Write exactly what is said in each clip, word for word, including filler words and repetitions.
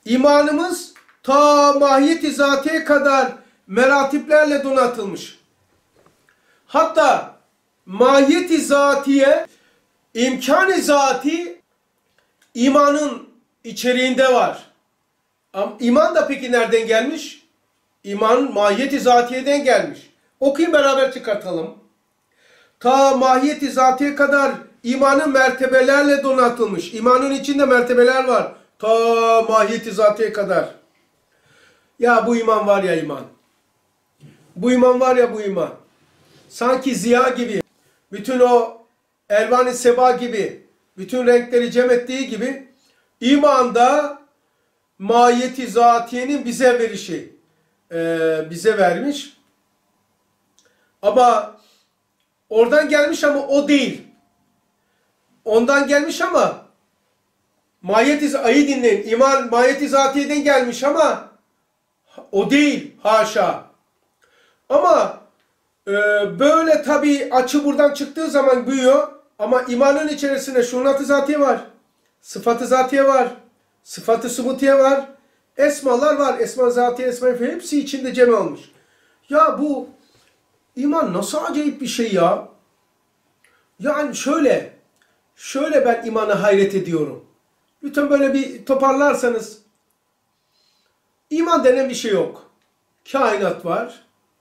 İmanımız ta mahiyeti zatiye kadar meratiplerle donatılmış. Hatta mahiyeti zatiye, imkan-ı zati imanın içeriğinde var. Ama iman da peki nereden gelmiş? İman mahiyeti zatiyeden gelmiş. Okuyun beraber çıkartalım. Ta mahiyeti zatiye kadar imanın mertebelerle donatılmış. İmanın içinde mertebeler var. Ta mahiyeti zatiye kadar. Ya bu iman var ya iman. Bu iman var ya bu iman. Sanki ziya gibi, bütün o elvan-ı seba gibi, bütün renkleri cem ettiği gibi imanda mahiyeti zatiyenin bize verişi, e, bize vermiş. Ama oradan gelmiş ama o değil. Ondan gelmiş ama mahiyeti, ayı dinleyin, iman mahiyeti zatiyeden gelmiş ama o değil, haşa. Ama e, böyle tabii açı buradan çıktığı zaman büyüyor. Ama imanın içerisinde şunat-ı zatiye var. Sıfat-ı zatiye var. Sıfat-ı subutiye var. Esmalar var. Esma zatiye, esma hepsi içinde cem olmuş. Ya bu iman nasıl acayip bir şey ya. Yani şöyle, şöyle ben imana hayret ediyorum. Lütfen böyle bir toparlarsanız. İman denen bir şey yok. Kainat var.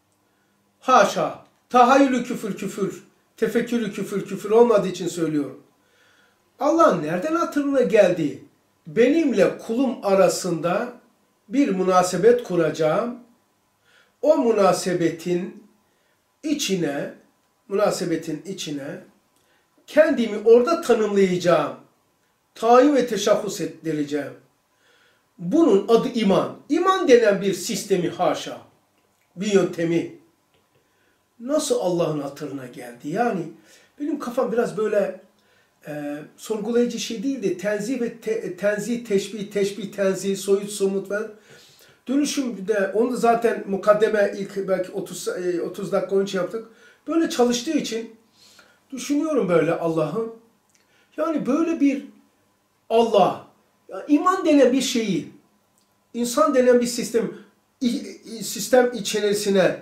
Haşa. Tahayyülü küfür küfür. Tefekkürü küfür küfür olmadığı için söylüyorum. Allah nereden hatırına geldi? Benimle kulum arasında bir münasebet kuracağım. O münasebetin içine, münasebetin içine kendimi orada tanımlayacağım. Tayin ve teşahhus ettireceğim. Bunun adı iman. İman denen bir sistemi haşa. Bir yöntemi. Nasıl Allah'ın hatırına geldi? Yani benim kafam biraz böyle e, sorgulayıcı şey değil de tenzih ve te, tenzih, teşbih, teşbih, tenzih, soyut, somut ve dönüşümde onu da zaten mukaddeme ilk belki otuz, otuz dakika önce yaptık. Böyle çalıştığı için düşünüyorum böyle Allah'ı. Yani böyle bir Allah, yani iman denen bir şeyi, insan denen bir sistem, sistem içerisine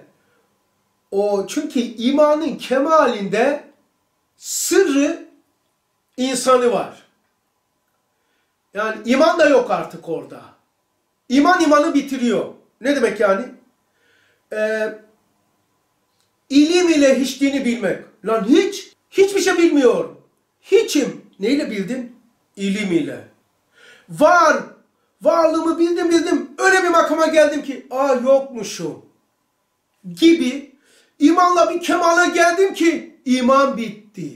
o çünkü imanın kemalinde sırrı insanı var. Yani iman da yok artık orada. İman imanı bitiriyor. Ne demek yani? Ee, ilim ile hiçliğini bilmek. Lan hiç, hiçbir şey bilmiyorum. Hiçim. Neyle bildin? İlim ile. Var. Varlığımı bildim bildim. Öyle bir makama geldim ki, aa yokmuşum. Gibi. İmanla bir kemale geldim ki, iman bitti.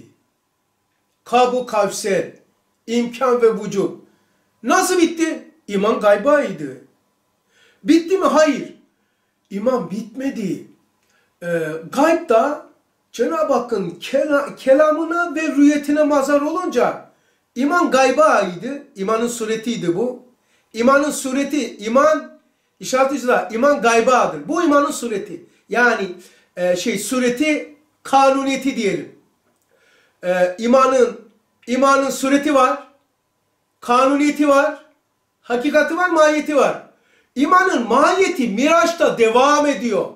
Kabu kavsel. İmkan ve vücud. Nasıl bitti? İman gaybaydı. Bitti mi? Hayır. İman bitmedi. Ee, gayb da Cenab-ı Hakk'ın kela, kelamına ve rüyetine mazhar olunca iman gaybaydı. İmanın suretiydi bu. İmanın sureti, iman işaret-i iman gaybadır. Bu imanın sureti. Yani e, şey sureti kanuniyeti diyelim. E, imanın imanın sureti var. Kanuniyeti var. Hakikati var, mahiyeti var. İmanın mahiyeti Miraç'ta devam ediyor.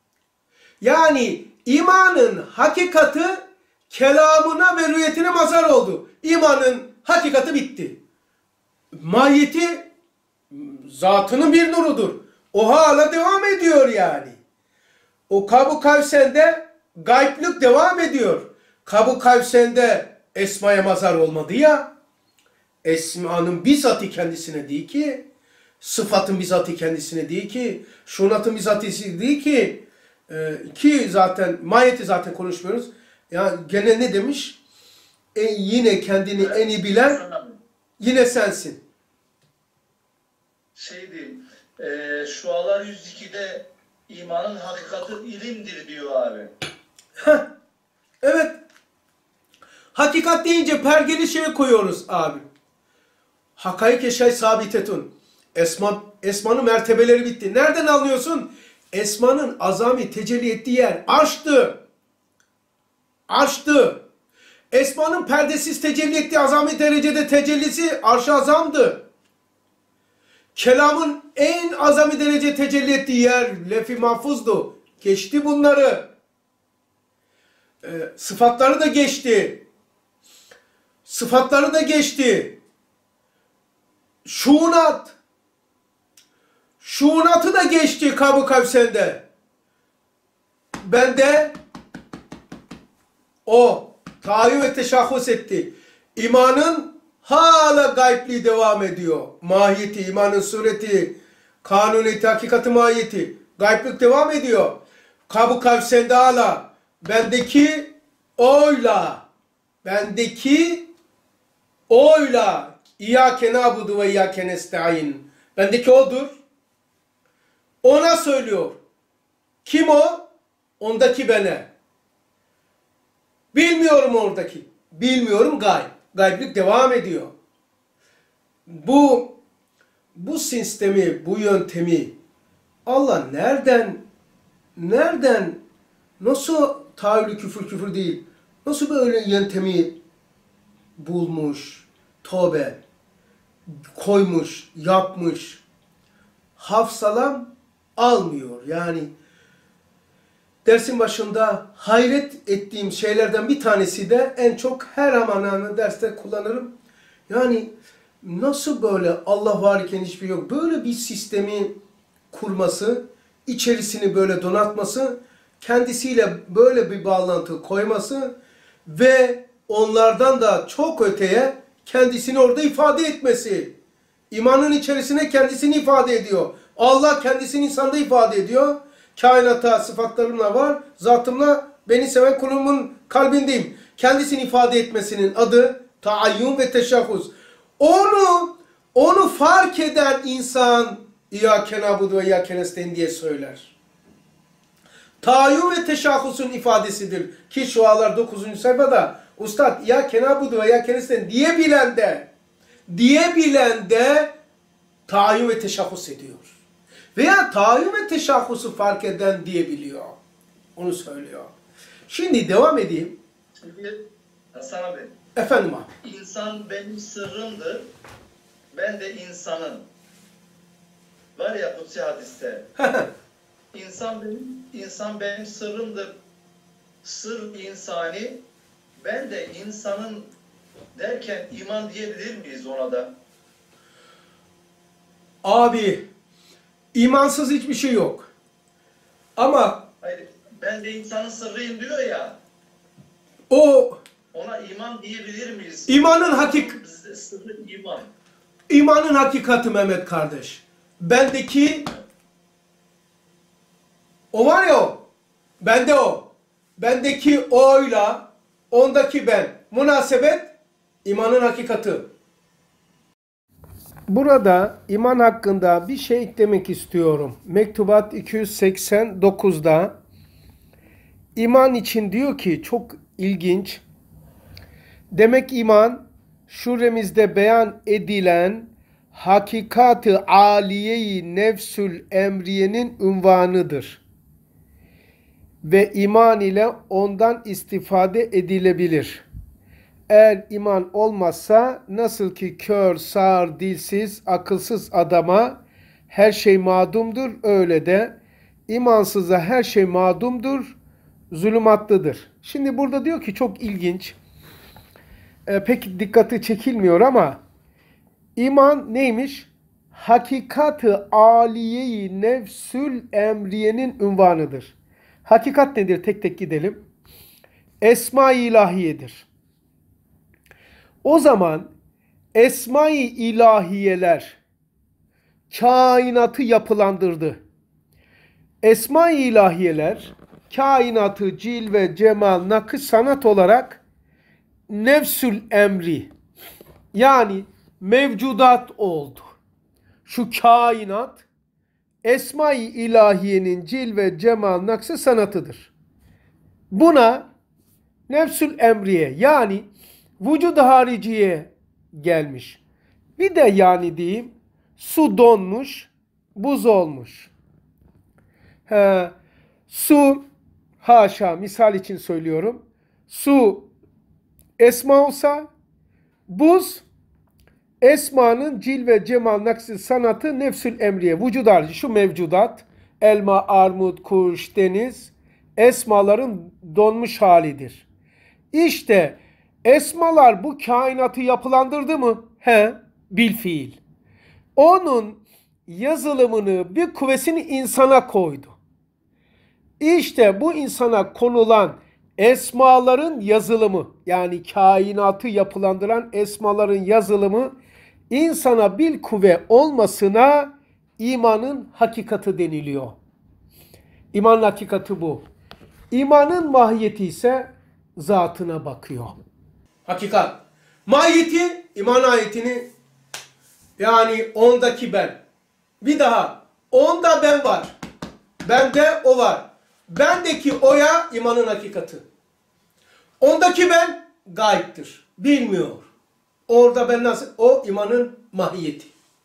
Yani imanın hakikati kelamına ve rüyetine mazhar oldu. İmanın hakikati bitti. Mahiyeti zatının bir nurudur. O hala devam ediyor yani. O Kab-ı Kavsen'de gayblık devam ediyor. Kab-ı Kavsen'de esmaya mazhar olmadı ya. Esmanın bizzatı kendisine değil ki, sıfatın bizzatı kendisine değil ki, şunatın bizzatı değil ki, e, ki zaten mahiyeti zaten konuşmuyoruz. Ya gene ne demiş? E, yine kendini en iyi bilen yine sensin. Şey diyeyim, e, Şualar yüz ikide imanın hakikati ilimdir diyor abi. Heh, evet. Hakikat deyince pergeli şeye koyuyoruz abi. Hakaik-i şey sabitetun. Esma, esmanın mertebeleri bitti. Nereden anlıyorsun? Esmanın azami tecelli ettiği yer arştı. Arştı. Esmanın perdesiz tecelli ettiği azami derecede tecellisi arş-ı azamdı. Kelamın en azami derece tecelli ettiği yer lef-i mahfuzdu. Geçti bunları. E, sıfatları da geçti. Sıfatları da geçti. Şuunat. Şuunatı da geçti Kab-ı Kavsen'de. Bende o tahayyül ve teşahhus etti. İmanın hala gaybliği devam ediyor. Mahiyeti, imanın sureti, kanuniyeti, hakikati, mahiyeti. Gayblik devam ediyor. Kab-ı Kavsen'de hala bendeki oyla, bendeki oyla İyyâke nâbudu ve İyyâke nesta'in. Bendeki odur. Ona söylüyor. Kim o? Ondaki bene. Bilmiyorum oradaki. Bilmiyorum gayb. Gayblik devam ediyor. Bu bu sistemi, bu yöntemi Allah nereden nereden nasıl tahayyülü küfür küfür değil. Nasıl böyle yöntemi bulmuş, tövbe koymuş, yapmış. Hafsalam almıyor. Yani dersin başında hayret ettiğim şeylerden bir tanesi de en çok her aman derste kullanırım. Yani nasıl böyle Allah var iken hiçbir yok. Böyle bir sistemi kurması, içerisini böyle donatması, kendisiyle böyle bir bağlantı koyması ve onlardan da çok öteye kendisini orada ifade etmesi. İmanın içerisine kendisini ifade ediyor. Allah kendisini insanda ifade ediyor. Kainata sıfatlarımla var. Zatımla beni seven kulumun kalbindeyim. Kendisini ifade etmesinin adı taayyun ve teşahhus. Onu onu fark eden insan İyyâke nâbudu ve İyyâke nestaîn diye söyler. Taayyun ve teşahhusun ifadesidir. Ki şualar dokuzuncu sayfada Ustad İyyâke nâbudu ve İyyâke nestaîn diyebilen de diyebilen de taayyun ve teşahhus ediyor. Veya taayyun ve teşahhusu fark eden diyebiliyor. Onu söylüyor. Şimdi devam edeyim. Şimdi Hasan abi. Efendim abi. İnsan benim sırrımdır. Ben de insanın. Var ya kutsi hadiste. İnsan benim, insan benim sırrımdır. Sır insani. Ben de insanın derken iman diyebilir miyiz ona da? Abi imansız hiçbir şey yok. Ama Hayır, ben de insanın sırrıyım diyor ya. o Ona iman diyebilir miyiz? imanın hakik Bizde sırrı iman. imanın hakikati Mehmet kardeş. Bendeki o var ya o. Bende o. Bendeki oyla ondaki ben. Münasebet imanın hakikati. Burada iman hakkında bir şey eklemek istiyorum. Mektubat iki yüz seksen dokuzda iman için diyor ki çok ilginç. Demek iman şuremizde beyan edilen hakikat-ı aliye-i nefsül emriyenin unvanıdır. Ve iman ile ondan istifade edilebilir. Eğer iman olmazsa nasıl ki kör, sağır, dilsiz, akılsız adama her şey madumdur, öyle de imansıza her şey madumdur, zulümatlıdır. Şimdi burada diyor ki çok ilginç, e, pek dikkati çekilmiyor ama iman neymiş? Hakikat-ı aliye-i nefsül emriyenin unvanıdır. Hakikat nedir? Tek tek gidelim. Esma-i ilahiyedir. O zaman esma-i ilahiyeler kainatı yapılandırdı. Esma-i ilahiyeler kainatı cilve, cemal, nakış, sanat olarak nefsül emri yani mevcudat oldu. Şu kainat esma-i ilahiyenin cilve, cemal, nakşı, sanatıdır. Buna nefsül emriye yani vücud-u hariciye gelmiş. Bir de yani diyeyim su donmuş, buz olmuş. He, su haşa misal için söylüyorum. Su esma olsa buz Esmanın cilve, cemal, naksi, sanatı, nefsül emriye, vücud harici şu mevcudat, elma, armut, kuş, deniz, esmaların donmuş halidir. İşte esmalar bu kainatı yapılandırdı mı? He, bil fiil. Onun yazılımını, bir kuvvesini insana koydu. İşte bu insana konulan esmaların yazılımı, yani kainatı yapılandıran esmaların yazılımı, insana bil kuvve olmasına imanın hakikati deniliyor. İmanın hakikati bu. İmanın mahiyeti ise zatına bakıyor. Hakikat. Mahiyeti, iman ayetini, yani ondaki ben. Bir daha, onda ben var. Bende o var. Bendeki oya imanın hakikati. Ondaki ben gayiptir. Bilmiyor. Orada ben nasıl? O imanın mahiyeti.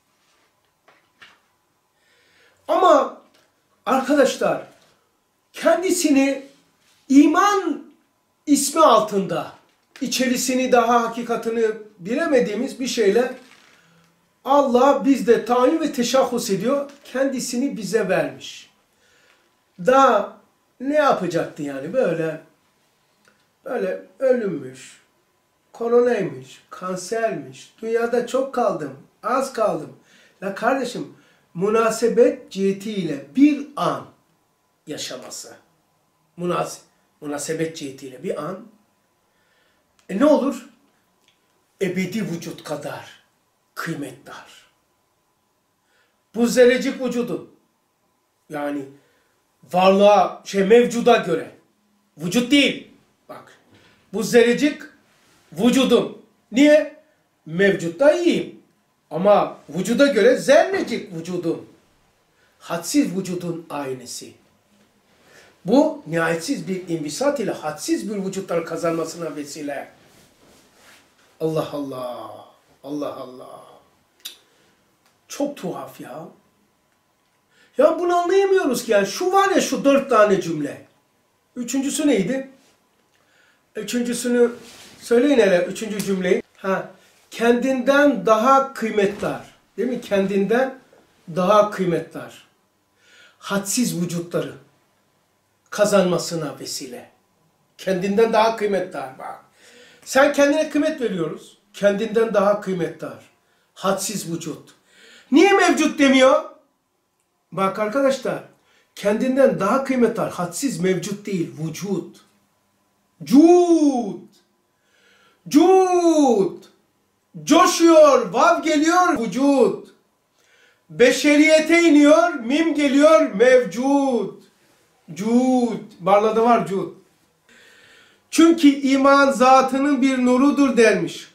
Ama arkadaşlar, kendisini iman ismi altında, içerisini daha hakikatini bilemediğimiz bir şeyle Allah bizde tayin ve teşahhus ediyor. Kendisini bize vermiş. Daha ne yapacaktı yani? Böyle böyle ölümmüş, koronaymış, kansermiş, dünyada çok kaldım, az kaldım. La kardeşim, münasebet cihetiyle bir an yaşaması. Munas münasebet cihetiyle bir an. E ne olur? Ebedi vücut kadar kıymetdar. Bu zerrecik vücudun, yani varlığa, şey mevcuda göre, vücut değil. Bak, bu zerrecik vücudum. Niye? Mevcutta iyiyim. Ama vücuda göre zerrecik vücudum. Hadsiz vücudun aynısı. Bu nihayetsiz bir inbisat ile hadsiz bir vücutlar kazanmasına vesile. Allah Allah. Allah Allah. Çok tuhaf ya. Ya bunu anlayamıyoruz ki yani. Şu var ya, şu dört tane cümle. Üçüncüsü neydi? Üçüncüsünü söyleyin hele, üçüncü cümleyi. Ha, kendinden daha kıymetdar. Değil mi? Kendinden daha kıymetdar. Hadsiz vücutları kazanmasına vesile. Kendinden daha kıymetdar. Bak. Sen kendine kıymet veriyoruz. Kendinden daha kıymetdar. Hadsiz vücut. Niye mevcut demiyor? Bak arkadaşlar, kendinden daha kıymetdar, hadsiz mevcut değil, vücut. Cud. Cud. Coşuyor, vav geliyor, vücut. Beşeriyete iniyor, mim geliyor, mevcut. Cud. Barla'da var cud. Çünkü iman zatının bir nurudur dermiş.